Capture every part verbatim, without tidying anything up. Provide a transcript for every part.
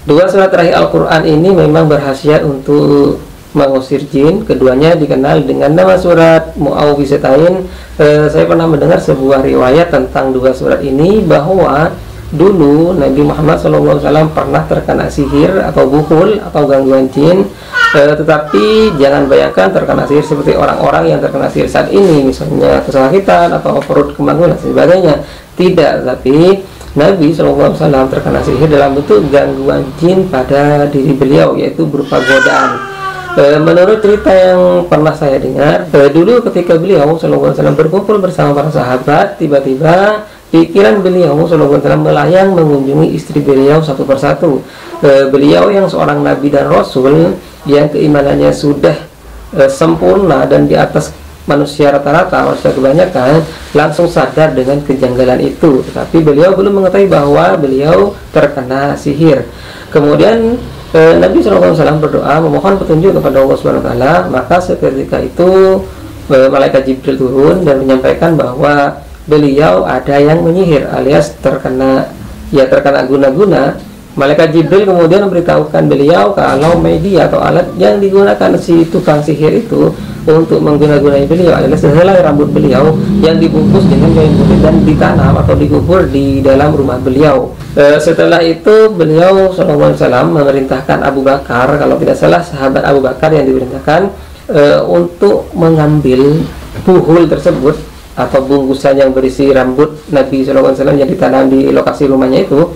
Dua surat terakhir Al-Quran ini memang berkhasiat untuk mengusir jin. Keduanya dikenal dengan nama surat Mu'awwizatain. E, saya pernah mendengar sebuah riwayat tentang dua surat ini, bahwa dulu Nabi Muhammad shallallahu alaihi wasallam pernah terkena sihir atau buhul atau gangguan jin. E, tetapi jangan bayangkan terkena sihir seperti orang-orang yang terkena sihir saat ini, misalnya kesakitan atau perut kembang dan sebagainya. Tidak, tapi Nabi shallallahu alaihi wasallam terkena sihir dalam bentuk gangguan jin pada diri beliau, yaitu berupa godaan. E, menurut cerita yang pernah saya dengar, e, dulu ketika beliau shallallahu alaihi wasallam berkumpul bersama para sahabat, tiba-tiba pikiran beliau shallallahu alaihi wasallam melayang mengunjungi istri beliau satu persatu. E, beliau yang seorang nabi dan rasul, yang keimanannya sudah e, sempurna dan di atas manusia rata-rata, manusia kebanyakan, langsung sadar dengan kejanggalan itu. Tetapi beliau belum mengetahui bahwa beliau terkena sihir. Kemudian eh, Nabi shallallahu alaihi wasallam berdoa memohon petunjuk kepada Allah subhanahu wa taala. Maka seketika itu eh, malaikat Jibril turun dan menyampaikan bahwa beliau ada yang menyihir alias terkena ya terkena guna-guna. Malaikat Jibril kemudian memberitahukan beliau kalau media atau alat yang digunakan si tukang sihir itu untuk mengguna-gunai beliau adalah sehelai rambut beliau yang dibungkus dengan kain putih dan ditanam atau dikubur di dalam rumah beliau. E, setelah itu beliau shallallahu alaihi wasallam memerintahkan Abu Bakar, kalau tidak salah sahabat Abu Bakar yang diperintahkan e, untuk mengambil buhul tersebut atau bungkusan yang berisi rambut Nabi shallallahu alaihi wasallam yang ditanam di lokasi rumahnya itu.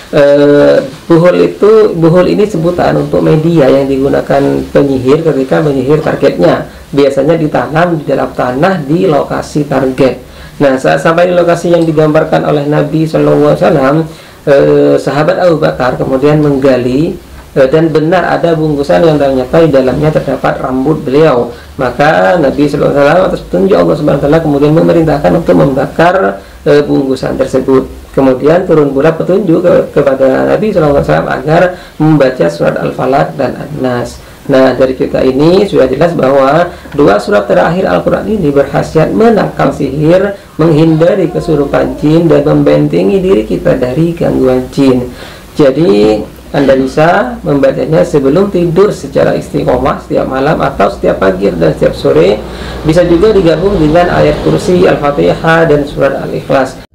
Uh, buhul itu buhul ini sebutan untuk media yang digunakan penyihir ketika menyihir targetnya. Biasanya ditanam di dalam tanah di lokasi target. Nah, saat sampai di lokasi yang digambarkan oleh Nabi shallallahu alaihi wasallam, uh, sahabat Abu Bakar kemudian menggali uh, dan benar ada bungkusan yang ternyata di dalamnya terdapat rambut beliau. Maka Nabi shallallahu alaihi wasallam atas petunjuk Allah subhanahu wa taala kemudian memerintahkan untuk membakar uh, bungkusan tersebut. Kemudian turun pula petunjuk ke, kepada Nabi shallallahu alaihi wasallam agar membaca surat Al-Falaq dan An-Nas. Nah, dari cerita ini sudah jelas bahwa dua surat terakhir Al-Quran ini berkhasiat menangkal sihir, menghindari kesurupan jin, dan membentengi diri kita dari gangguan jin. Jadi Anda bisa membacanya sebelum tidur secara istiqomah setiap malam atau setiap pagi dan setiap sore. Bisa juga digabung dengan ayat kursi, Al-Fatihah, dan surat Al-Ikhlas.